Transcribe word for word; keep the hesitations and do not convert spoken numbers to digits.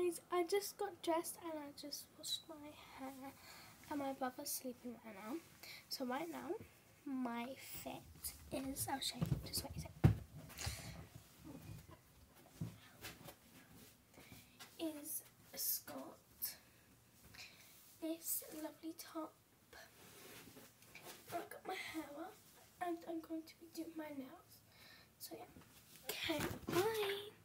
guys, I just got dressed and I just washed my hair and my brother's sleeping right now. So right now my fit is, I'll show you, just wait a second, is a skirt, this lovely top, I've got my hair up and I'm going to be doing my nails. So yeah, okay, bye.